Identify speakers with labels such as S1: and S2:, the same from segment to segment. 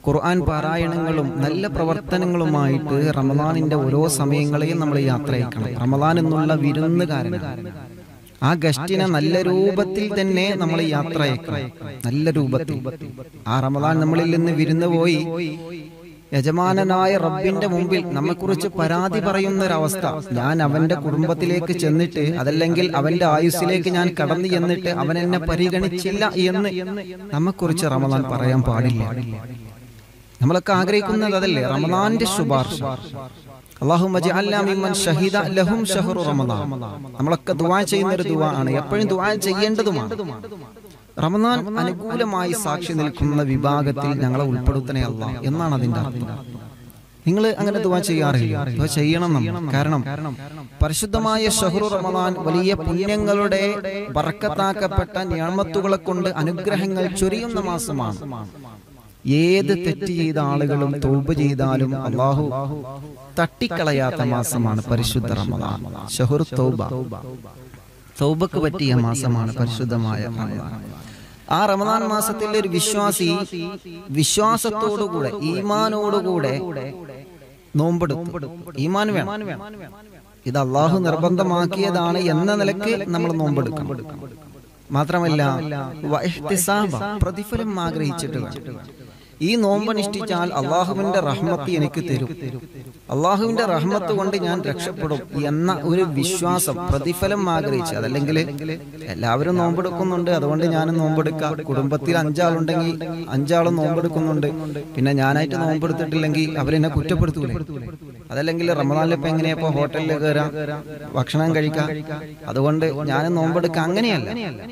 S1: ഖുർആൻ പാരായണങ്ങളും നല്ല പ്രവർത്തനങ്ങളുമായിട്ട് റമദാനിന്റെ ഓരോ സമയങ്ങളെയും നമ്മൾ യാത്രയക്കണം. റമദാൻ എന്നുള്ള വിരുന്നുകാരനാണ്. ആ ഗസ്റ്റിനെ നല്ല രൂപത്തിൽ തന്നെ നമ്മൾ യാത്രയക്കണം. നല്ല രൂപത്തിൽ ആ റമദാൻ നമ്മളിൽ നിന്ന് വിരുന്ന് പോയി യജമാനനായ റബ്ബിന്റെ മുമ്പിൽ നമ്മെക്കുറിച്ച് പരാതി പറയുന്ന ഒരവസ്ഥ, ഞാൻ അവന്റെ കുടുംബത്തിലേക്ക് ചെന്നിട്ട് അതല്ലെങ്കിൽ അവന്റെ ആയുസ്സിലേക്ക് ഞാൻ കടന്നു ചെന്നിട്ട് അവൻ എന്നെ പരിഗണിച്ചില്ല എന്ന് നമ്മെക്കുറിച്ച് റമദാൻ പറയാൻ പാടില്ല. നമ്മളൊക്കെ ആഗ്രഹിക്കുന്നത് അതല്ലേ, റമദാന്റെ ശുപാർശ. അല്ലാഹുമ്മ ജഅൽനാ മിമ്മൻ ഷഹിദ ലഹും ശഹ്റു റമദാൻ. നമ്മളൊക്കെ ദുആ ചെയ്യുന്ന ഒരു ദുആ ആണ്, എപ്പോഴും ദുആ ചെയ്യേണ്ടതുമാണ്. റമദാൻ അനുകൂലമായി സാക്ഷി നിൽക്കുന്ന വിഭാഗത്തിൽ ഞങ്ങളെ ഉൾപ്പെടുത്തണേ അല്ലാഹ് എന്നാണ് അതിന്റെ അർത്ഥം. നിങ്ങൾ അങ്ങനെ ദുആ ചെയ്യാറില്ല? ദുആ ചെയ്യണം നമ്മൾ. കാരണം പരിശുദ്ധമായ ശഹ്റു റമദാൻ വലിയ പുണ്യങ്ങളുടെ ബർക്കത്താക്കപ്പെട്ട നിഅമത്തുകളെ കൊണ്ട് അനുഗ്രഹങ്ങൾ ചൊരിയുന്ന മാസമാണ്. ഏത് തെറ്റ് ചെയ്ത ആളുകളും തൗബ ചെയ്താലും അല്ലാഹു തട്ടിക്കളയാത്ത മാസമാണ് പരിശുദ്ധ റമദാൻ. ശഹ്റു തൗബ, തൗബക്ക് പറ്റിയ മാസമാണ് പരിശുദ്ധമായ റമദാൻ. ആ റമദാൻ മാസത്തിൽ ഒരു വിശ്വാസി വിശ്വാസത്തോടുകൂടെ ഈമാനോടുകൂടെ നോമ്പെടുത്തു. ഈമാൻ വേണം. ഇത് അല്ലാഹു നിർബന്ധമാക്കിയതാണ് എന്ന നിലയ്ക്ക് നമ്മൾ നോമ്പെടുക്കണം. മാത്രമല്ല പ്രതിഫലം ആഗ്രഹിച്ചിട്ട് വേണം. ഈ നോമ്പനുഷ്ഠിച്ചാൽ അള്ളാഹുവിന്റെ റഹ്മത്ത് എനിക്ക് തരും, അള്ളാഹുവിന്റെ റഹ്മത്ത് കൊണ്ട് ഞാൻ രക്ഷപ്പെടും എന്ന ഒരു വിശ്വാസം, പ്രതിഫലം ആഗ്രഹിച്ച്. അതല്ലെങ്കിൽ എല്ലാവരും നോമ്പെടുക്കുന്നുണ്ട്, അതുകൊണ്ട് ഞാനും നോമ്പെടുക്കാം. കുടുംബത്തിൽ 5 ആളുണ്ടെങ്കിൽ 5 ആളും നോമ്പെടുക്കുന്നുണ്ട്, പിന്നെ ഞാനായിട്ട് നോമ്പെടുത്തിട്ടില്ലെങ്കിൽ അവരെന്നെ കുറ്റപ്പെടുത്തൂലേ? അതല്ലെങ്കിൽ റമദാനിൽ ഇപ്പൊ എങ്ങനെയപ്പോ ഹോട്ടലിൽ കയറാം, ഭക്ഷണം കഴിക്കാം, അതുകൊണ്ട് ഞാനും നോമ്പെടുക്കാം. അങ്ങനെയല്ല.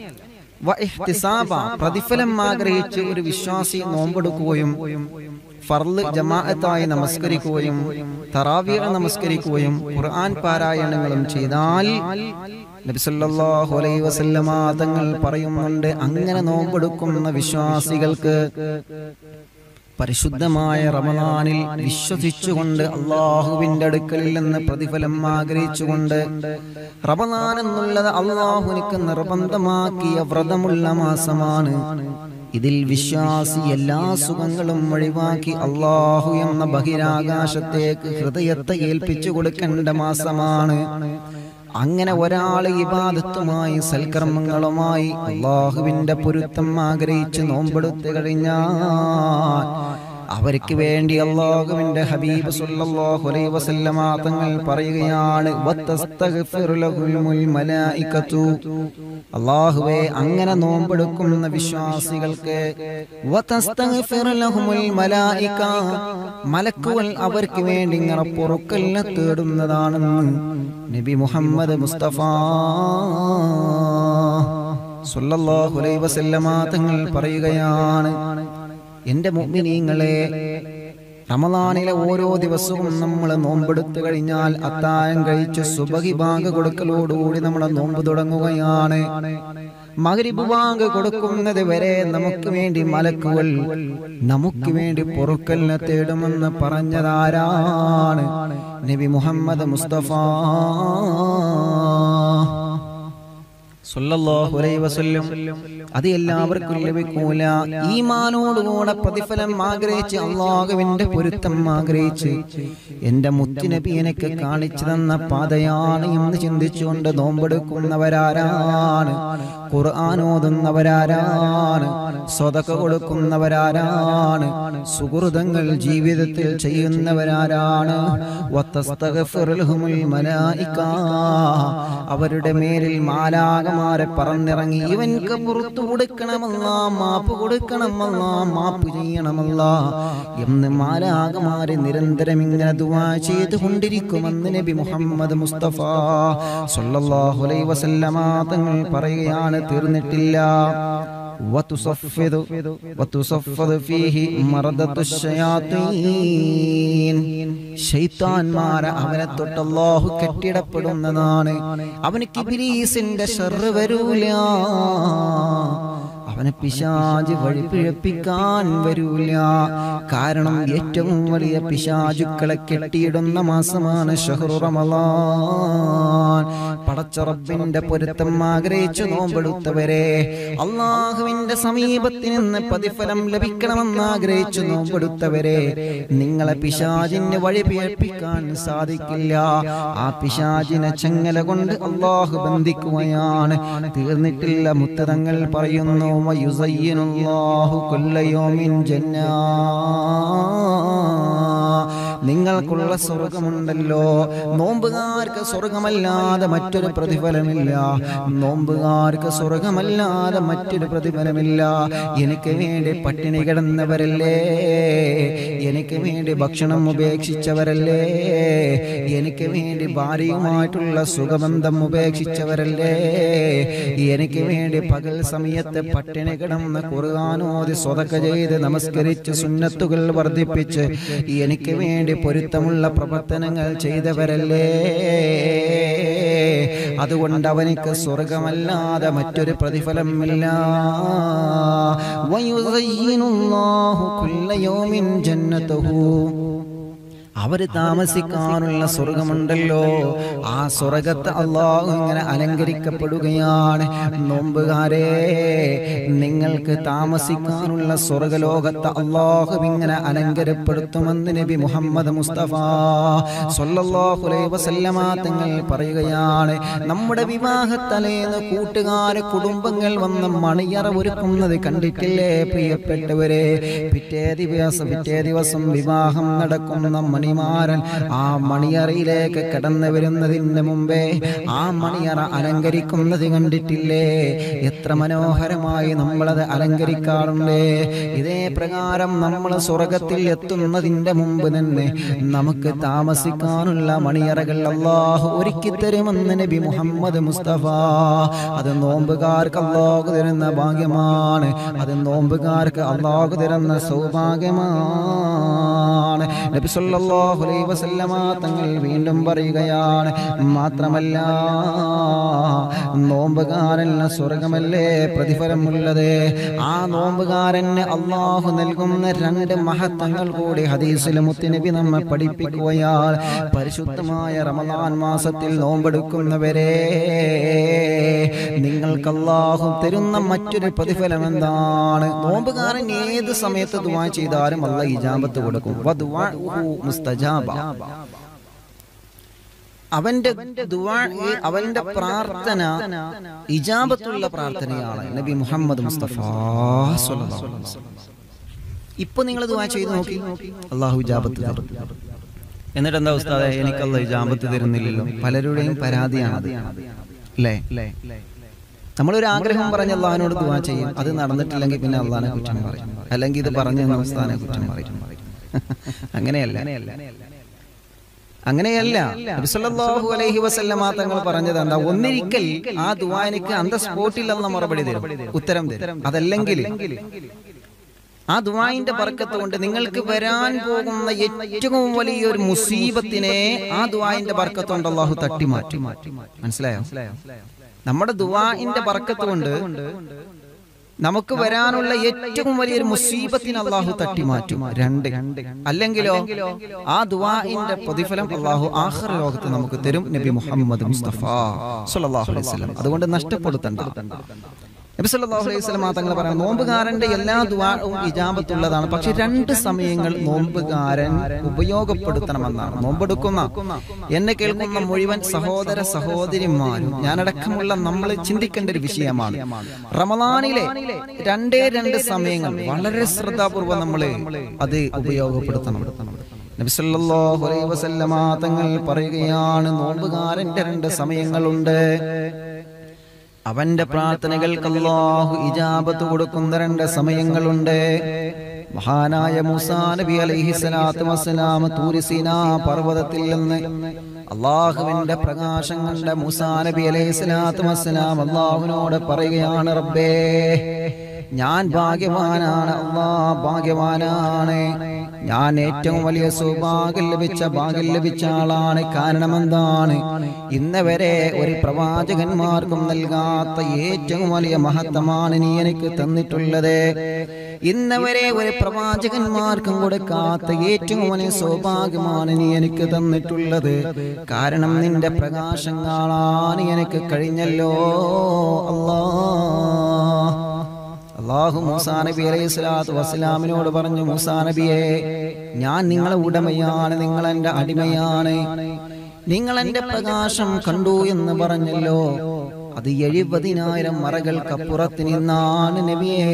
S1: പ്രതിഫലം ആഗ്രഹിച്ച് ഒരു വിശ്വാസി നോമ്പെടുക്കുകയും ഫർള് ജമാഅത്തായി നമസ്കരിക്കുകയും തറാവീഹ് നമസ്കരിക്കുകയും ഖുർആൻ പാരായണങ്ങളും ചെയ്താൽ നബി സല്ലല്ലാഹു അലൈഹി വസല്ലമ തങ്ങൾ പറയുന്നുണ്ട്, അങ്ങനെ നോമ്പെടുക്കുന്ന വിശ്വാസികൾക്ക് പരിശുദ്ധമായ റമദാനിൽ വിശ്വസിച്ചുകൊണ്ട് അള്ളാഹുവിന്റെ അടുക്കലിൽ നിന്ന് പ്രതിഫലം ആഗ്രഹിച്ചുകൊണ്ട്, റമദാൻ എന്നുള്ളത് അള്ളാഹുവിന് നിർബന്ധമാക്കിയ വ്രതമുള്ള മാസമാണ്. ഇതിൽ വിശ്വാസി എല്ലാ സുഖങ്ങളും ഒഴിവാക്കി അള്ളാഹു എന്ന ബഹിരാകാശത്തേക്ക് ഹൃദയത്തെ ഏൽപ്പിച്ചു കൊടുക്കേണ്ട മാസമാണ്. അങ്ങനെ ഒരാൾ ഇബാദത്തുമായി സൽക്കർമ്മങ്ങളുമായി അള്ളാഹുവിന്റെ പൊരുത്തം ആഗ്രഹിച്ച് നോമ്പെടുത്തു കഴിഞ്ഞാൽ അവർക്ക് വേണ്ടി അല്ലാഹുവിന്റെ ഹബീബ് സല്ലല്ലാഹു അലൈഹി വസല്ലമ തങ്ങൾ പറയുകയാണ്, വതസ്തഗ്ഫിറു ലഹുൽ മലായികതു. അല്ലാഹുവേ, അങ്ങനെ നോമ്പെടുക്കുന്ന വിശ്വാസികൾക്ക് വതസ്തഗ്ഫിറു ലഹുൽ മലായിക, മലക്കുകൾ അവർക്ക് വേണ്ടി ഇങ്ങനെ പൊറുക്കലിനെ തേടുന്നതാണെന്ന് നബി മുഹമ്മദ് മുസ്തഫ സല്ലല്ലാഹു അലൈഹി വസല്ലമ തങ്ങൾ പറയുകയാണ്. എന്റെ മുഅ്മിനീങ്ങളെ, റമദാനിലെ ഓരോ ദിവസവും നമ്മൾ നോമ്പെടുത്തു കഴിഞ്ഞാൽ അത്താഴം കഴിച്ച് സുബഹി ബാങ്ക് കൊടുക്കലോടുകൂടി നമ്മുടെ നോമ്പ് തുടങ്ങുകയാണ്. മഗ്രിബ് ബാങ്ക് കൊടുക്കുന്നത് വരെ നമുക്ക് വേണ്ടി മലക്കുകൾ നമുക്ക് വേണ്ടി പൊറുക്കലിനെ തേടുമെന്ന് പറഞ്ഞതാരാണ്? നബി മുഹമ്മദ് മുസ്തഫ സല്ലല്ലാഹു അലൈഹി വസല്ലം. അത് എല്ലാവർക്കും ലഭിക്കൂല. ഈമാനോടുകൂടെ പ്രതിഫലം ആഗ്രഹിച്ച് അല്ലാഹുവിന്റെ പൊരുത്തം ആഗ്രഹിച്ച് എന്റെ മുത്തുനബി എനിക്ക് കാണിച്ചു തന്ന പാതയാണ് എന്ന് ചിന്തിച്ചുകൊണ്ട് നോമ്പെടുക്കുന്നവരാരാണ്? ഖുർആൻ ഓതുന്നവരാരാണ്? സ്വതക്ക കൊടുക്കുന്നവരാരാണ്? സുഹൃതങ്ങൾ ജീവിതത്തിൽ ചെയ്യുന്നവരാരാണ്? വതസ്തഗ്ഫിറു ലഹുൽ മലായിക, അവരുടെ മേലിൽ മാലാഖമാരെ പറന്നിറങ്ങി ഇവൻക്ക് പുറത്തു കൊടുക്കണമല്ലാ, മാപ്പ് കൊടുക്കണമല്ലാ, മാപ്പ് ചെയ്യണമല്ലാ എന്ന് മാലാഖമാരെ നിരന്തരം ഇങ്ങനെ ദുആ ചെയ്തുകൊണ്ടിരിക്കുമെന്ന് നബി മുഹമ്മദ് മുസ്തഫ സല്ലല്ലാഹു അലൈഹി വസല്ലമ തങ്ങൾ പറയുകയാണ്. തീർന്നിട്ടില്ല. വതുസഫദു ഫീഹി മറദത്തുശ് ശയാത്തീൻ, ശൈത്താൻമാരെ അവനെ തൊട്ട് അല്ലാഹു കെട്ടിടപ്പെടുന്നതാണ്. അവന് ഇബ്ലീസിന്റെ ശർറ് വരൂല. അവനെ പിശാച് വഴി പിഴപ്പിക്കാൻ വരൂല. കാരണം ഏറ്റവും വലിയ പിശാചുക്കളെ കെട്ടിയിടുന്ന മാസമാണ് ശഹ്റു റമളാൻ. പടച്ച റബ്ബിന്റെ പൊരുത്തം ആഗ്രഹിച്ചു നോമ്പെടുത്തവരെ, അള്ളാഹുവിന്റെ സമീപത്തിൽ നിന്ന് പ്രതിഫലം ലഭിക്കണമെന്ന് ആഗ്രഹിച്ചു നോമ്പെടുത്തവരെ, നിങ്ങളെ പിശാചിന് വഴി പിഴപ്പിക്കാൻ സാധിക്കില്ല. ആ പിശാചിനെ ചങ്ങല കൊണ്ട് അള്ളാഹു ബന്ധിക്കുകയാണ്. തീർന്നിട്ടില്ല. മുത്തതങ്ങൾ പറയുന്നു, വയുസയ്യിനുല്ലാഹു കുല്ല യൗമിൻ ജന്നാ, നിങ്ങൾക്കുള്ള സ്വർഗമുണ്ടല്ലോ, നോമ്പുകാർക്ക് സ്വർഗമല്ലാതെ മറ്റൊരു പ്രതിഫലമില്ല. നോമ്പുകാർക്ക് സ്വർഗമല്ലാതെ മറ്റൊരു പ്രതിഫലമില്ല. എനിക്ക് വേണ്ടി പട്ടിണി കിടന്നവരല്ലേ, എനിക്ക് വേണ്ടി ഭക്ഷണം ഉപേക്ഷിച്ചവരല്ലേ, എനിക്ക് വേണ്ടി ഭാര്യയുമായിട്ടുള്ള സുഖബന്ധം ഉപേക്ഷിച്ചവരല്ലേ, എനിക്ക് വേണ്ടി പകൽ സമയത്ത് പട്ടിണി കിടന്ന് ഖുർആൻ ഓതി സ്വതക്ക ചെയ്ത് നമസ്കരിച്ച് സുന്നത്തുകൾ വർദ്ധിപ്പിച്ച് എനിക്ക് വേണ്ടി പൊരുത്തമുള്ള പ്രവർത്തനങ്ങൾ ചെയ്തവരല്ലേ. അതുകൊണ്ട് അവനിക്ക് സ്വർഗമല്ലാതെ മറ്റൊരു പ്രതിഫലമില്ല. വയുസയ്യിനുല്ലാഹു കുല്ല യൗമിൻ ജന്നതഹു, അവര് താമസിക്കാനുള്ള സ്വർഗമുണ്ടല്ലോ, ആ സ്വർഗത്തെ അല്ലാഹു ഇങ്ങനെ അലങ്കരിക്കപ്പെടുകയാണ്. നോമ്പുകാരെ, നിങ്ങൾക്ക് താമസിക്കാനുള്ള സ്വർഗലോകത്തെ അല്ലാഹു ഇങ്ങനെ അലങ്കരിക്കപ്പെടുത്തുമെന്ന് നബി മുഹമ്മദ് മുസ്തഫ സ്വല്ലല്ലാഹു അലൈഹി വസല്ലമ തങ്ങൾ പറയുകയാണ്. നമ്മുടെ വിവാഹത്തലേന്ന് കൂട്ടുകാരെ കുടുംബങ്ങൾ വന്ന് മണിയറ ഒരുക്കുന്നത് കണ്ടിട്ടില്ലേ പ്രിയപ്പെട്ടവരെ? പിറ്റേ ദിവസം വിവാഹം നടക്കുന്ന മണിമാരൻ ആ മണിയറയിലേക്ക് കടന്നു വരുന്നതിന് മുമ്പേ ആ മണിയറ അലങ്കരിക്കുന്നത് കണ്ടിട്ടില്ലേ? എത്ര മനോഹരമായി നമ്മളത് അലങ്കരിക്കാറുണ്ട്. ഇതേ പ്രകാരം നമ്മൾ സ്വർഗത്തിൽ എത്തുന്നതിന്റെ മുമ്പ് തന്നെ നമുക്ക് താമസിക്കാനുള്ള മണിയറകൾ അല്ലാഹു ഒരുക്കി തരുമെന്ന് നബി മുഹമ്മദ് മുസ്തഫ. അത് നോമ്പുകാർക്ക് അല്ലാഹു തരുന്ന ഭാഗ്യമാണ്. അത് നോമ്പുകാർക്ക് അല്ലാഹു തരുന്ന സൗഭാഗ്യമാണ്. നബി സല്ലല്ലാഹു അലൈഹി വസല്ലമ തങ്ങൾ വീണ്ടും പറയുകയാണ്, മാത്രമല്ല നോമ്പുകാരന് സ്വർഗമല്ലേ പ്രതിഫലമുള്ളത്. ആ നോമ്പുകാരന് അല്ലാഹു നൽകുന്ന രണ്ട് മഹത്വങ്ങൾ കൂടി ഹദീസിൽ മുത്തുനബി നമ്മെ പഠിപ്പിക്കുകയാണ്. പരിശുദ്ധമായ റമളാൻ മാസത്തിൽ നോമ്പെടുക്കുന്നവരെ, നിങ്ങൾക്ക് അല്ലാഹു തരുന്ന മറ്റൊരു പ്രതിഫലം എന്താണ്? നോമ്പുകാരൻ ഏത് സമയത്ത് ദുആ ചെയ്താലും അല്ലാഹു ഇജാബത്ത് കൊടുക്കും. വദുആഉഹു മുസ്തജാബ, അവന്റെ ദുആ, അവന്റെ പ്രാർത്ഥന ഇജാബത്തുള്ള പ്രാർത്ഥനയാണ്. നബി മുഹമ്മദ് മുസ്തഫ സ്വല്ലല്ലാഹു അലൈഹി വസല്ലം. ഇപ്പൊ നിങ്ങൾ ദുആ ചെയ്ത് നോക്കി, അല്ലാഹു ഇജാബത്ത് തരും. എന്നിട്ട് എന്താ ഉസ്താദേ, എനിക്ക് അല്ലാഹു ഇജാബത്ത് തരുന്നില്ലല്ലോ? പലരുടെയും പരാതിയാണത്, അല്ലേ? നമ്മളൊരു ആഗ്രഹം പറഞ്ഞ് അല്ലാഹുവിനോട് ദുആ ചെയ്യും, അത് നടന്നിട്ടില്ലെങ്കിൽ പിന്നെ അല്ലാഹുവിനെ കുറ്റം പറയും, അല്ലെങ്കിൽ ഇത് പറഞ്ഞു ഉസ്താദിനെ കുറ്റം പറയും. അങ്ങനെയല്ല. നബി സല്ലല്ലാഹു അലൈഹി വസല്ലമ തങ്ങൾ പറഞ്ഞത് എന്താ? ഒന്നിരിക്കൽ ആ ദുആനിക്ക് അന്ത സ്പോട്ടിൽ അല്ലാഹു മറുപടി തരും, ഉത്തരം തരും. അതല്ലെങ്കിൽ ആ ദുആഇന്റെ ബർക്കത്ത് കൊണ്ട് നിങ്ങൾക്ക് വരാൻ പോകുന്ന ഏറ്റവും വലിയൊരു മുസീബത്തിനെ ആ ദുആഇന്റെ ബർക്കത്ത് കൊണ്ട് അല്ലാഹു തട്ടിമാറ്റി. മനസ്സിലായോ? നമ്മുടെ ദുആഇന്റെ ബർക്കത്ത് കൊണ്ട് നമുക്ക് വരാനുള്ള ഏറ്റവും വലിയൊരു മുസീബത്തിനെ അല്ലാഹു തട്ടിമാറ്റും. രണ്ട്, അല്ലെങ്കിലോ ആ ദുആഇന്റെ പ്രതിഫലം അല്ലാഹു ആഖിറ ലോകത്ത് നമുക്ക് തരും. നബി മുഹമ്മദ് മുസ്തഫ സ്വല്ലല്ലാഹു അലൈഹി വസല്ലം. അതുകൊണ്ട് നഷ്ടപ്പെടുത്തണ്ട. നബി സല്ലല്ലാഹു അലൈഹി വസല്ലം തങ്ങൾ പറയുന്നു, നോമ്പുകാരന്റെ എല്ലാ ദുആഉം ഇജാബത്തുള്ളതാണ്. പക്ഷെ രണ്ട് സമയങ്ങൾ നോമ്പുകാരൻ ഉപയോഗപ്പെടുത്തണമെന്നാണ്. നോമ്പെടുക്കുന്ന എന്നെ കേൾക്കുന്ന മുഴുവൻ സഹോദര സഹോദരിമാരും ഞാനടക്കമുള്ള നമ്മൾ ചിന്തിക്കേണ്ട ഒരു വിഷയമാണ്. റമളാനിലെ രണ്ട് സമയങ്ങൾ വളരെ ശ്രദ്ധാപൂർവ്വം നമ്മൾ അത് ഉപയോഗപ്പെടുത്തണം. നബി സല്ലല്ലാഹു അലൈഹി വസല്ലം തങ്ങൾ പറയുകയാണ്, നോമ്പുകാരന്റെ രണ്ട് സമയങ്ങളുണ്ട്. അവന്റെ പ്രാർത്ഥനകൾക്ക് അല്ലാഹു ഇജാബത്ത് കൊടുക്കുന്ന രണ്ട് സമയങ്ങളുണ്ട്. മഹാനായ മൂസാ നബി അലൈഹിസ്സലാത്തു വസ്സലാം തൂർ സീനാ പർവ്വതത്തിൽ നിന്ന് അല്ലാഹുവിന്റെ പ്രകാശം കണ്ട മൂസാ നബി അലൈഹിസ്സലാത്തു വസ്സലാം അല്ലാഹുവിനോട് പറയുകയാണ്, റബ്ബേ ഞാൻ ഭാഗ്യവാനാണ്, അല്ലാഹ് ഭാഗ്യവാനാണ്, ഞാൻ ഏറ്റവും വലിയ സൗഭാഗ്യം ലഭിച്ച ആളാണ്. കാരണം എന്താണ്? ഇന്നവരെ ഒരു പ്രവാചകന്മാർക്കും നൽകാത്ത ഏറ്റവും വലിയ മഹത്വമാണ് നീ എനിക്ക് തന്നിട്ടുള്ളത്. ഇന്നവരെ ഒരു പ്രവാചകന്മാർക്കും കൊടുക്കാത്ത ഏറ്റവും വലിയ സൗഭാഗ്യമാണ് നീ എനിക്ക് തന്നിട്ടുള്ളത്. കാരണം നിന്റെ പ്രകാശം കാണാൻ എനിക്ക് കഴിഞ്ഞല്ലോ അല്ലാഹ്. അല്ലാഹു മൂസാ നബി അലൈഹി സ്വലാത്തു വസ്സലാമിനോട് പറഞ്ഞു, മൂസാ നബിയെ, ഞാൻ നിങ്ങളെ ഉടമയാണ്, നിങ്ങൾ എൻ്റെ അടിമയാണ്, നിങ്ങൾ എൻ്റെ പ്രകാശം കണ്ടു എന്ന് പറഞ്ഞല്ലോ. അത് 70,000 മറകൾക്കപ്പുറത്ത് നിന്നാണ് നബിയേ.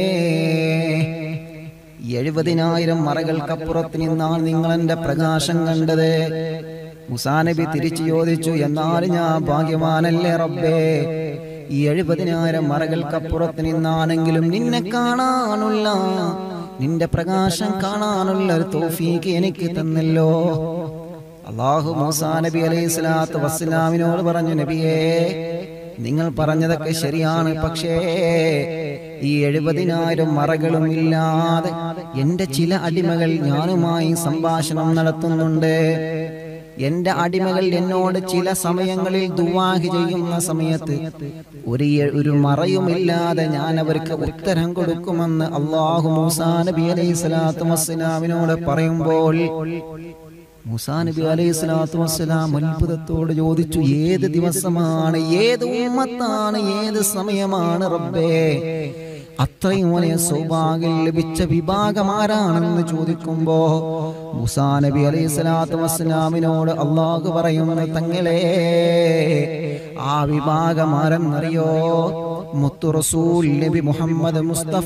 S1: 70,000 മറകൾക്കപ്പുറത്ത് നിന്നാണ് നിങ്ങൾ എൻ്റെ പ്രകാശം കണ്ടത്. മൂസാ നബി തിരിച്ചു ചോദിച്ചു, എന്നാൽ ഞാൻ ഭാഗ്യവാനല്ലേ റബ്ബേ? 70,000 മറകൾക്കപ്പുറത്ത് നിന്നാണെങ്കിലും നിന്നെ കാണാനുള്ള, നിന്റെ പ്രകാശം കാണാനുള്ള ഒരു തൗഫീഖ് എനിക്ക് തന്നല്ലോ. അല്ലാഹു മൂസാ നബി അലൈഹി സ്വലാത്തു വസ്സലാമിനോട് പറഞ്ഞു, നബിയേ, നിങ്ങൾ പറഞ്ഞതൊക്കെ ശരിയാണ്, പക്ഷേ ഈ 70,000 മറകളും ഇല്ലാതെ എൻ്റെ ചില അടിമകൾ ഞാനുമായി സംഭാഷണം നടത്തുന്നുണ്ട്. എന്റെ അടിമകൾ എന്നോട് ചില സമയങ്ങളിൽ ദുആഹ് ചെയ്യുന്ന സമയത്ത് ഒരു മറയുമില്ലാതെ ഞാൻ അവർക്ക് ഉത്തരം കൊടുക്കുമെന്ന് അല്ലാഹു മൂസാ നബി അലൈഹി സ്വലാത്തു വസ്സലാമിനോട് പറയുമ്പോൾ മൂസാ നബി അലൈഹി സ്വലാത്തു വസ്സലാം അത്ഭുതത്തോട് ചോദിച്ചു, ഏത് ദിവസമാണ്, ഏത് ഉമ്മത്താണ്, ഏത് സമയമാണ് റബ്ബേ? അത്രയും വലിയ സൗഭാഗ്യം ലഭിച്ച വിഭാഗം ആരാണെന്ന് ചോദിക്കുമ്പോ മൂസാ നബി അലൈഹി സ്വലാത്തു വസ്സലാമിനോട് അല്ലാഹു പറയുന്നു, തങ്ങളെ, ആ വിഭാഗം ആരെന്നറിയോ? മുത്തു റസൂൽ നബി മുഹമ്മദ് മുസ്തഫ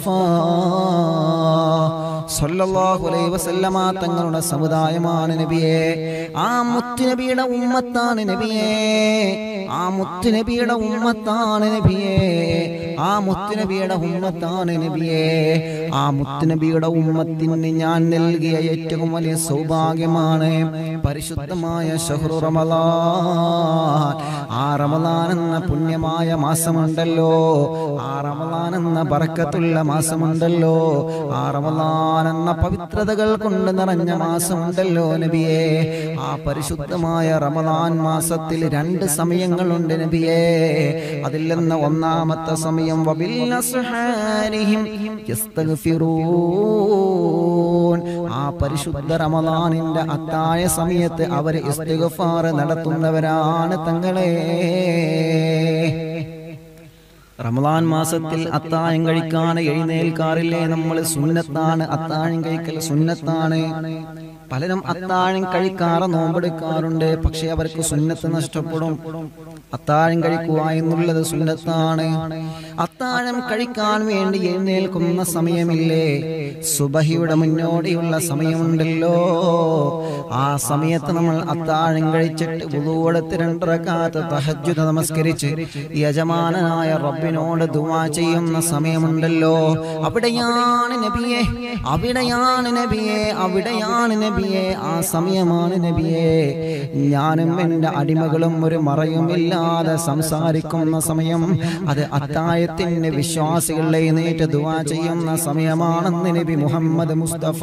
S1: സല്ലല്ലാഹു അലൈഹി വസല്ലമ തങ്ങളുടെ സമുദായമാണ് നബിയേ. ആ മുത്തുനബിയുടെ ഉമ്മത്താണ് നബിയേ. ആ മുത്തുനബിയുടെ ഉമ്മത്താണ് നബിയേ. ആ മുത്തുനബിയുടെ ഉമ്മത്താണ് നബിയേ. ആ മുത്തുനബിയുടെ ഉമ്മത്തിന് ഞാൻ നൽകിയ ഏറ്റവും വലിയ സൗഭാഗ്യമാണ് പരിശുദ്ധമായ ശഹ്റു റമളാൻ. ആ റമളാൻ എന്ന പുണ്യമായ മാസമുണ്ടല്ലോ, ആ റമളാൻ എന്ന ബറക്കത്തുള്ള മാസമുണ്ടല്ലോ, ആ റമളാൻ എന്ന പവിത്രതകൾ കൊണ്ട് നിറഞ്ഞ മാസമുണ്ടല്ലോ നബിയേ. ആ പരിശുദ്ധമായ റമളാൻ മാസത്തിൽ 2 സമയങ്ങളുണ്ട് നബിയേ. അതിൽ നിന്ന് ഒന്നാമത്തെ സമയം ആ പരിശുദ്ധ റമളാനിന്റെ അത്താഴ സമയത്ത് അവർ ഇസ്തിഗ്ഫാർ നടത്തുന്നവരാണ് തങ്ങളെ. റമളാൻ മാസത്തിൽ അത്താഴം കഴിക്കാൻ എഴുന്നേൽക്കാറില്ലേ നമ്മൾ? സുന്നത്താണ്, അത്താഴം കഴിക്കൽ സുന്നത്താണ്. പലരും അത്താഴം കഴിക്കാറ് നോമ്പെടുക്കാറുണ്ട്, പക്ഷെ അവർക്ക് സുന്നത്ത് നഷ്ടപ്പെടും. അത്താഴം കഴിക്കുക എന്നുള്ളത് സുന്നത്താണ്. അത്താഴം കഴിക്കാൻ വേണ്ടി എഴുന്നേൽക്കുന്ന സമയമില്ലേ, സുബഹിയുടെ മുന്നോടിയുള്ള സമയമുണ്ടല്ലോ, ആ സമയത്ത് നമ്മൾ അത്താഴം കഴിച്ചിട്ട് വുളൂ എടുത്ത് 2 റക്അത്ത് തഹജ്ജുദ് നമസ്കരിച്ച് യജമാനനായ റബ്ബിനോട് ദുആ ചെയ്യുന്ന സമയമുണ്ടല്ലോ, അവിടെയാണ് നബിയേ, അവിടെയാണ് നബിയേ, അവിടെയാണ് നബിയേ, ആ സമയമാണ് നബിയേ ഞാനും എൻ്റെ അടിമകളും ഒരു മറയുമില്ലാതെ സംസാരിക്കുന്ന സമയം. അത് അത്താഴത്തിന് വിശ്വാസികൾ എഴുന്നേറ്റ് ദുആ ചെയ്യുന്ന സമയമാണെന്ന് നബി മുഹമ്മദ് മുസ്തഫ.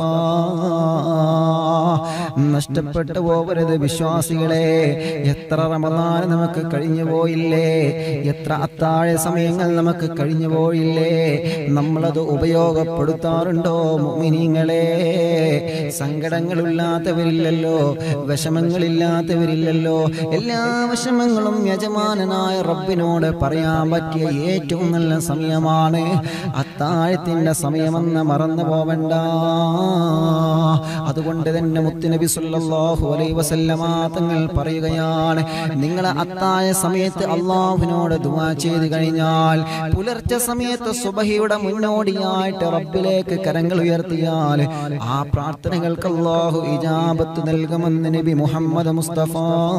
S1: നഷ്ടപ്പെട്ടു പോകരുത് വിശ്വാസികളെ. എത്ര റമളാൻ നമുക്ക് കഴിഞ്ഞു പോയില്ലേ, എത്ര അത്താഴ സമയങ്ങൾ നമുക്ക് കഴിഞ്ഞു പോയില്ലേ, നമ്മളത് ഉപയോഗപ്പെടുത്താറുണ്ടോ മുഅ്മിനീങ്ങളെ? സങ്കടങ്ങളില്ലാത്തവരില്ലല്ലോ, വിഷമങ്ങളില്ലാത്തവരില്ലല്ലോ. എല്ലാ വിഷമങ്ങളും യജമാനനായ റബ്ബിനോട് പറയാൻ പറ്റിയ ഏറ്റവും നല്ല സമയമാണ് അത്താഴത്തിന്റെ സമയമെന്ന് മറന്നു പോവണ്ട. അതുകൊണ്ട് തന്നെ മുത്തുനബി സല്ലല്ലാഹു അലൈഹി വസല്ലമ തങ്ങൾ പറയുകയാണ്, നിങ്ങൾ അത്താഴ സമയത്ത് അല്ലാഹുവിനോട് ദുആ ചെയ്തു കഴിഞ്ഞാൽ പുലർച്ചെ സമയത്ത് സുബഹിയുടെ മുന്നോടിയായിട്ട് റബ്ബിലേക്ക് കരങ്ങൾ ഉയർത്തിയാൽ ആ പ്രാർത്ഥനകൾക്ക് അല്ലാഹു ഇജാബത്ത് നൽകുമെന്ന് നബി മുഹമ്മദ് മുസ്തഫ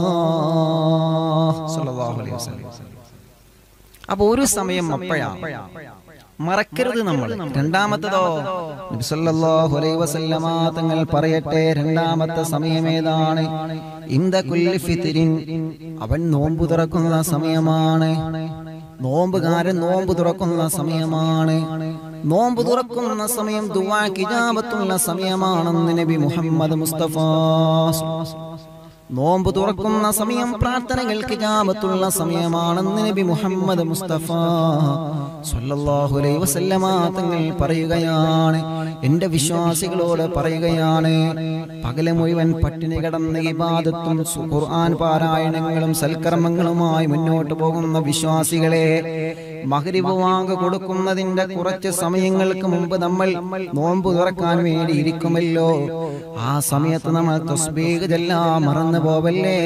S1: സല്ലല്ലാഹു അലൈഹി വസല്ലം. അപ്പോൾ ഒരു സമയം അപ്പോഴാണ്, മറക്കരുത് നമ്മൾ. രണ്ടാമത്തതോ നബി സല്ലല്ലാഹു അലൈഹി വസല്ലമ തങ്ങൾ പറയട്ടെ, രണ്ടാമത്തെ സമയം ഏതാണ്? ഇന്ദ കുല്ലി ഫിത്രിൻ, അവൻ നോമ്പ് തുറക്കുന്ന സമയമാണ്. നോമ്പുകാരൻ നോമ്പ് തുറക്കുന്ന സമയമാണ്. നോമ്പ് തുറക്കുന്ന സമയം ദുആക്ക് ഇജാബത്തുള്ള സമയമാണെന്ന് നബി മുഹമ്മദ് മുസ്തഫ. നോമ്പ് തുറക്കുന്ന സമയം പ്രാർത്ഥനകൾക്ക് ഇജാബത്തുള്ള സമയമാണെന്ന് നബി മുഹമ്മദ് മുസ്തഫ സ്വല്ലല്ലാഹു അലൈഹി വസല്ലമ തങ്ങൾ പറയുകയാണ്, എന്റെ വിശ്വാസികളോട് പറയുകയാണ്, പകല് മുഴുവൻ പട്ടിണി കിടന്ന് ഇബാദത്തും ഖുർആൻ പാരായണങ്ങളും സൽക്കർമ്മങ്ങളുമായി മുന്നോട്ട് പോകുന്ന വിശ്വാസികളെ, മഗ്രിബ് വാങ്ക് കൊടുക്കുന്നതിന്റെ കുറച്ച് സമയങ്ങൾക്ക് മുമ്പ് നമ്മൾ നോമ്പ് തുറക്കാൻ വേണ്ടി ഇരിക്കുമല്ലോ. ആ സമയത്ത് നമ്മൾ തസ്ബീഹ് ചൊല്ലാൻ മറന്നു പോവല്ലേ.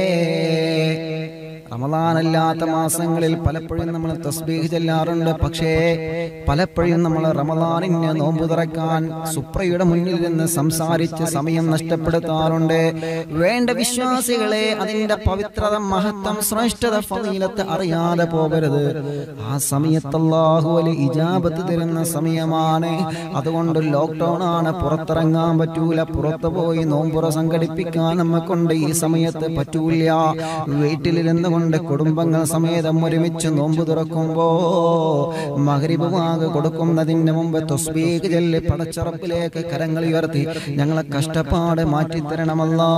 S1: റമളാനല്ലാത്ത മാസങ്ങളിൽ പലപ്പോഴും നമ്മൾ തസ്ബീഹ് ചൊല്ലാറുണ്ട്. പക്ഷേ പലപ്പോഴും നമ്മൾ റമളാനിന് നോമ്പ് തുറക്കാൻ സുപ്രയുടെ മുന്നിൽ നിന്ന് സംസാരിച്ച് സമയം നഷ്ടപ്പെടുത്താറുണ്ട്. വേണ്ട വിശ്വാസികളെ, അതിന്റെ പവിത്രത, മഹത്വം, ശ്രേഷ്ഠത, ഫളീലത്ത് അറിയാതെ പോകരുത്. ആ സമയത്ത് അല്ലാഹു വലിയ ഇജാബത്ത് തരുന്ന സമയമാണ്. അതുകൊണ്ട് ലോക്ക്ഡൗൺ ആണ്, പുറത്തിറങ്ങാൻ പറ്റൂല. പുറത്തു പോയി നോമ്പുറ സംഘടിപ്പിക്കാൻ നമ്മക്കൊണ്ട് ഈ സമയത്ത് പറ്റൂല. വീട്ടിലിരുന്ന് കൊണ്ട് കുടുംബങ്ങൾ സമേതം ഒരുമിച്ച് നോമ്പ് തുറക്കുമ്പോ മഗ്രിബ് വാങ്ക് കൊടുക്കുന്നതിന് മുമ്പ് തസ്ബീഹ് ചൊല്ലി പടച്ചറപ്പിലേക്ക് കരങ്ങൾ ഉയർത്തി ഞങ്ങളെ കഷ്ടപ്പാട് മാറ്റിത്തരണമല്ലാ,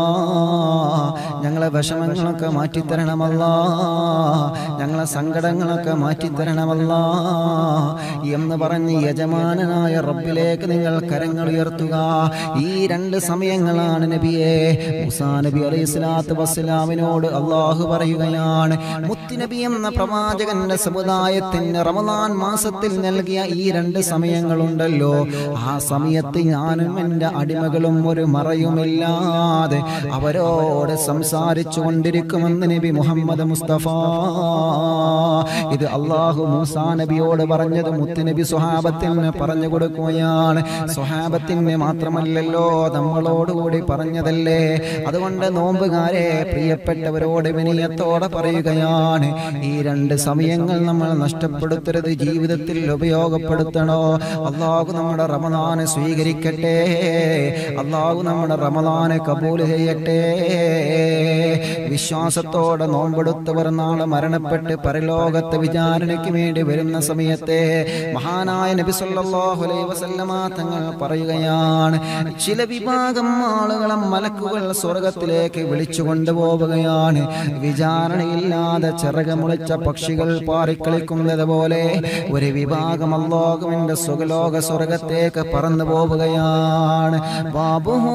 S1: ഞങ്ങളെ വിഷമങ്ങളൊക്കെ മാറ്റിത്തരണമല്ലാ, ഞങ്ങളെ സങ്കടങ്ങളൊക്കെ മാറ്റിത്തരണമല്ലാ എന്ന് പറഞ്ഞ് യജമാനനായ റബ്ബിലേക്ക് നിങ്ങൾ കരങ്ങൾ ഉയർത്തുക. ഈ രണ്ട് സമയങ്ങളാണ് നബിയെ മൂസാ നബി അലൈഹിസ്സലാത്തു വസ്സലാമിനോട് അല്ലാഹു പറയുകയാണ്, മുത്തുനബി എന്ന പ്രവാചകന്റെ സമുദായത്തിന് റമളാൻ മാസത്തിൽ നൽകിയ ഈ രണ്ട് സമയങ്ങളുണ്ടല്ലോ, ആ സമയത്ത് ഞാനും എൻ്റെ അടിമകളും ഒരു മറയുമില്ലാതെ അവരോട് സംസാരിച്ചു കൊണ്ടിരിക്കുമെന്ന് നബി മുഹമ്മദ് മുസ്തഫ. ഇത് അല്ലാഹു മൂസാ നബിയോട് പറഞ്ഞത് മുത്തുനബി സ്വഹാബത്തിന് പറഞ്ഞു കൊടുക്കുകയാണ്. സ്വഹാബത്തിന് മാത്രമല്ലല്ലോ, നമ്മളോടുകൂടി പറഞ്ഞതല്ലേ. അതുകൊണ്ട് നോമ്പുകാരെ, പ്രിയപ്പെട്ടവരോട് വിനയത്തോടെ പറയുകയാണ്, ഈ രണ്ട് സമയങ്ങൾ നമ്മൾ നഷ്ടപ്പെടുത്തരുത്, ജീവിതത്തിൽ ഉപയോഗപ്പെടുത്തണോ. അല്ലാഹു നമ്മുടെ റമളാനെ സ്വീകരിക്കട്ടെ, അല്ലാഹു നമ്മുടെ റമളാനെ കബൂൽ ചെയ്യട്ടെ. വിശ്വാസത്തോടെ നോമ്പെടുത്തവർ നാളെ മരണപ്പെട്ട് പരലോകത്തെ വിചാരണയ്ക്ക് വേണ്ടി വരുന്ന സമയത്തെ മഹാനായ നബി സല്ലല്ലാഹു അലൈഹി വസല്ലമ തങ്ങൾ പറയുകയാണ്, ചില വിഭാഗം ആളുകളെ മലക്കുകൾ സ്വർഗത്തിലേക്ക് വിളിച്ചു കൊണ്ടുപോവുകയാണ്. വിചാരണയില്ലാതെ ചിറകമുളച്ച പക്ഷികൾ പാറിക്കളിക്കുന്നത് പോലെ ഒരു വിഭാഗം അല്ലാഹുവിന്റെ സുഖലോക സ്വർഗത്തേക്ക് പറന്നു പോവുകയാണ്. ബാബുഹു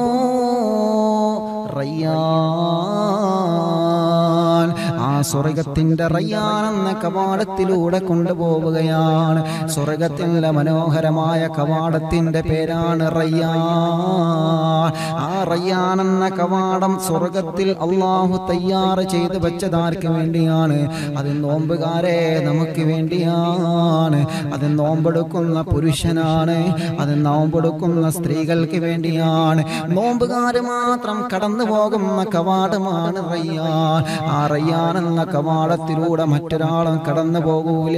S1: റയ്യാൻ, ആ സ്വർഗത്തിന്റെ റയ്യാൻ എന്ന കവാടത്തിലൂടെ കൊണ്ടുപോവുകയാണ്. സ്വർഗത്തിന്റെ മനോഹരമായ കവാടത്തിന്റെ പേരാണ് റയ്യാൻ. ആ റയ്യാൻ എന്ന കവാടം സ്വർഗത്തിൽ അല്ലാഹു തയ്യാർ ചെയ്ത് വെച്ചതാർക്ക് വേണ്ടിയാണ്? അത് നോമ്പുകാരെ നമുക്ക് വേണ്ടിയാണ്. അത് നോമ്പെടുക്കുന്ന പുരുഷനാണ്, അത് നോമ്പെടുക്കുന്ന സ്ത്രീകൾക്ക് വേണ്ടിയാണ്. നോമ്പുകാര് മാത്രം കടന്നു പോകുന്ന കവാടമാണ് റയ്യാൻ. ആ റയ്യാൻ എന്ന കവാടത്തിലൂടെ മറ്റൊരാളും കടന്നു പോകൂല.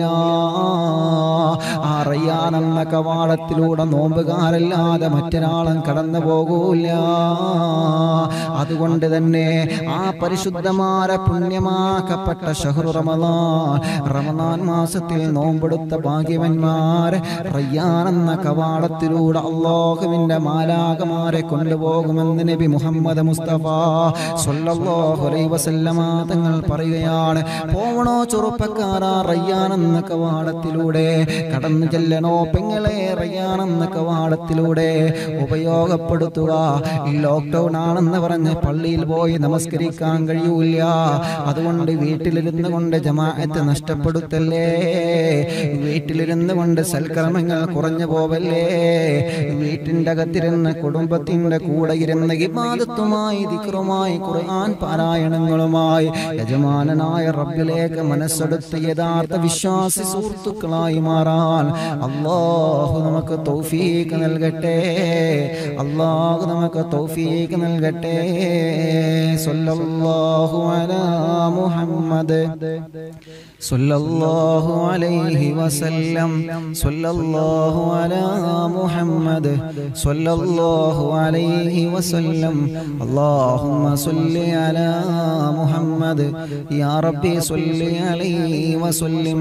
S1: ആ റയ്യാൻ എന്ന കവാടത്തിലൂടെ നോമ്പുകാരല്ലാതെ മറ്റൊരാളും കടന്നു പോകൂല. അതുകൊണ്ട് തന്നെ ആ പരിശുദ്ധമായ പുണ്യമാക്കപ്പെട്ട ശഹ്റു റമളാൻ, റമളാൻ മാസത്തിൽ നോമ്പെടുത്ത ഭാഗ്യവന്മാർ റയ്യാൻ എന്ന കവാടത്തിലൂടെ അല്ലാഹുവിന്റെ മാലാഖമാരെ കൊണ്ടുപോകുമെന്ന് നബി മുഹമ്മദ് മുസ്തഫ സ്വല്ലല്ലാഹു അലൈഹി വസല്ലമ തങ്ങൾ പറയുകയാണ്. പോവണോ ചെറുപ്പക്കാരാ, റയ്യാൻ എന്ന കവാടത്തിലൂടെ കടന്നു ചെല്ലണോ പെങ്ങളെ, റയ്യാൻ എന്ന കവാടത്തിലൂടെ ഉപയോഗപ്പെടുത്തുക. ഈ ലോക്ക്ഡൗൺ ആണെന്ന് പറഞ്ഞ് പള്ളിയിൽ പോയി നമസ്കരിക്കാൻ കഴിയൂല. അതുകൊണ്ട് വീട്ടിലിരുന്ന് കൊണ്ട് ജമാഅത്ത് നഷ്ടപ്പെടുത്തല്ലേ, വീട്ടിലിരുന്ന് കൊണ്ട് സൽക്കർമ്മങ്ങൾ കുറഞ്ഞു പോവല്ലേ. വീട്ടിൻ്റെ അകത്തിരുന്ന് കുടുംബത്തിന്റെ കൂടെ ഇരുന്ന് ഇബാദത്തുമായി, ദിക്റുമായി, ഖുർആൻ പാരായണങ്ങളുമായി യജമാനനായ റബ്ബിലേക്ക് മനസ്സെടുത്ത് യഥാർത്ഥ വിശ്വാസി സുഹൃത്തുക്കളായി മാറാൻ അല്ലാഹു നമുക്ക് തൗഫീഖ് നൽകട്ടെ. അല്ലാഹു നമുക്ക് തൗഫീഖ് നൽകട്ടെ. സല്ലല്ലാഹു അലാ മുഹമ്മദ്. സല്ലല്ലാഹു അലൈഹി വസല്ലം സല്ലല്ലാഹു അലാ മുഹമ്മദ് സല്ലല്ലാഹു അലൈഹി വസല്ലം അല്ലാഹുമ്മ സ്വല്ലി അലാ മുഹമ്മദ് യാ റബ്ബി സ്വല്ലി അലൈഹി വസല്ലം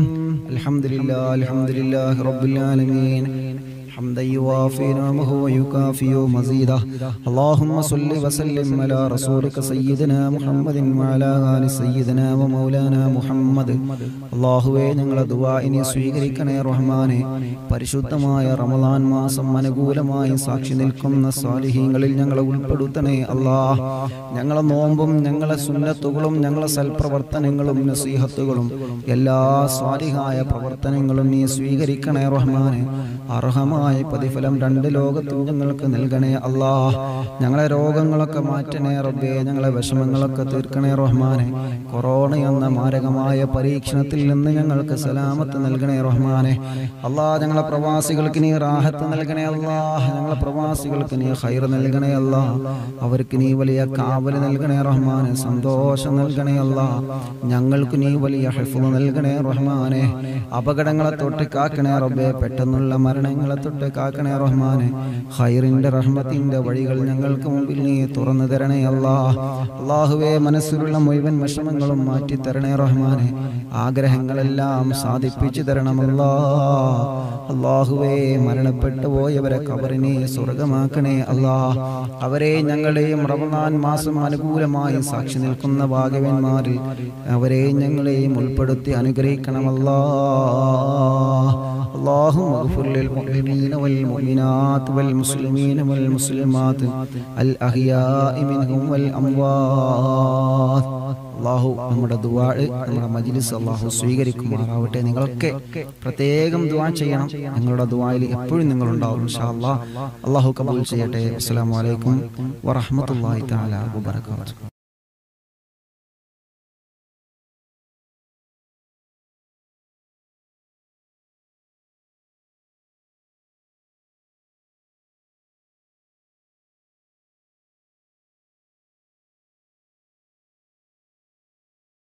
S1: അൽഹംദുലില്ലാഹി റബ്ബിൽ ആലമീൻ حمدا يوافي نعمه ويكافئ مزيده اللهم صل وسلم على رسولك سيدنا محمد وعلى آل سيدنا ومولانا محمد അല്ലാഹുവേ ഞങ്ങളുടെ ദുആഇനെ സ്വീകരിക്കണേ റഹ്മാനേ പരിശുദ്ധമായ റമളാൻ മാസം അനുകൂലമായി സാക്ഷി നിൽക്കുന്ന സാലിഹീങ്ങളിൽ ഞങ്ങളെ ഉൾപ്പെടുത്തണേ അല്ലാഹ് ഞങ്ങളെ നോമ്പും ഞങ്ങളെ സുന്നത്തുകളും ഞങ്ങളെ സൽപ്രവർത്തനങ്ങളും നസീഹത്തുകളും എല്ലാ സ്വാലിഹായ പ്രവർത്തനങ്ങളും നീ സ്വീകരിക്കണേ റഹ്മാനേ അർഹമായ പ്രതിഫലം രണ്ട് ലോകത്തും ഞങ്ങൾക്ക് നൽകണേ അല്ലാഹ് ഞങ്ങളെ രോഗങ്ങളൊക്കെ മാറ്റണേ റബ്ബേ ഞങ്ങളെ വിഷമങ്ങളൊക്കെ തീർക്കണേ റഹ്മാനെ കൊറോണ എന്ന മാരകമായ പരീക്ഷണത്തിൽ നിന്ന് ഞങ്ങൾക്ക് സലാമത്ത് നൽകണേ റഹ്മാനെ അല്ലാഹ് ഞങ്ങളെ പ്രവാസികൾക്ക് നീ റാഹത്ത് നൽകണേ അല്ലാഹ് ഞങ്ങളെ പ്രവാസികൾക്ക് നീ ഖൈർ നൽകണേ അല്ലാഹ് അവർക്ക് നീ വലിയ കാവൽ നൽകണേ റഹ്മാനെ സന്തോഷം നൽകണേ അല്ലാഹ് ഞങ്ങൾക്ക് നീ വലിയ ഹിഫ്ള് നൽകണേ റഹ്മാനെ അപകടങ്ങളെ തൊട്ട് കാക്കണേ റബ്ബേ പെട്ടെന്നുള്ള മരണങ്ങളെ തൊട്ട് കാക്കണേ റഹ്മാനെ ഖൈറിന്റെ റഹ്മത്തിന്റെ വഴികൾ ഞങ്ങൾക്ക് മുമ്പിൽ നീ തുറന്നു തരണേ അല്ലാഹ് അല്ലാഹുവേ മനസ്സിലുള്ള മുഴുവൻ വിഷമങ്ങളും മാറ്റി തരണേ റഹ്മാനെ ആഗ്രഹങ്ങളെല്ലാം സാധിപ്പിച്ചു തരണം അല്ലാഹ് അല്ലാഹുവേ മരണപ്പെട്ടു പോയവരെ ഖബറിനെ സ്വർഗ്ഗമാക്കണേ അല്ലാഹ് അവരെ ഞങ്ങളെയും റമളാൻ മാസം അനുകൂലമായി സാക്ഷി നിൽക്കുന്ന ഭാഗ്യവാന്മാരിൽ അവരെ ഞങ്ങളെയും ഉൾപ്പെടുത്തി അനുഗ്രഹിക്കണം അല്ലാഹ് اللهم اغفر للمؤمنين والمؤمنات والمسلمين والمسلمات الأحياء منهم والأموات അല്ലാഹു നമ്മുടെ ദുആ നമ്മുടെ മജ്ലിസ് അല്ലാഹു സ്വീകരിക്കുമാറാവട്ടെ നിങ്ങളൊക്കെ പ്രത്യേകം ദുആ ചെയ്യണം നിങ്ങളുടെ ദുആയിൽ എപ്പോഴും നിങ്ങൾ ഉണ്ടാവും ഇൻഷാ അല്ലാഹ് അല്ലാഹു കബൂൽ ചെയ്യട്ടെ അസ്സലാമു അലൈക്കും വറഹ്മത്തുള്ളാഹി തആല വബറകാതുഹു